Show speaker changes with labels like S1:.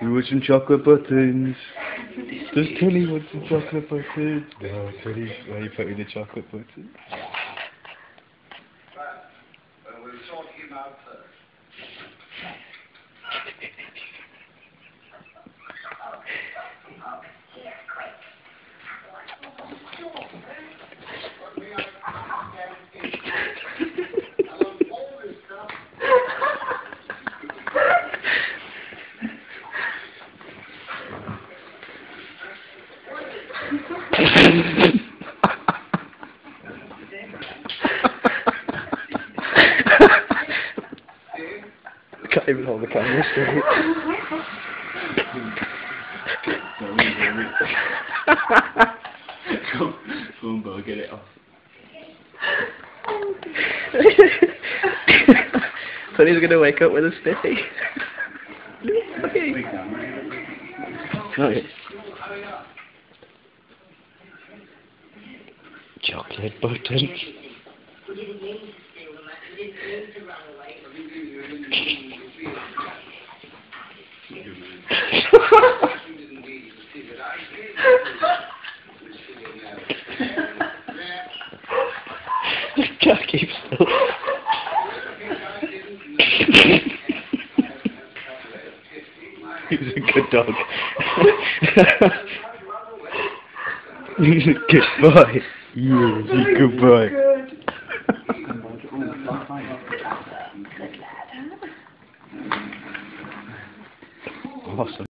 S1: We want some chocolate buttons. Does Tilly want some chocolate buttons? No, Tilly, why are you putting the chocolate buttons?
S2: We'll sort him out first.
S1: Can't even hold the camera straight. Come on, Bo, get it off. Sonny's gonna wake up with a spiffy. Okay. Chocolate buttons. Can't keep still. He's a good dog. He's a good boy. Yeah, he's a good boy. Awesome.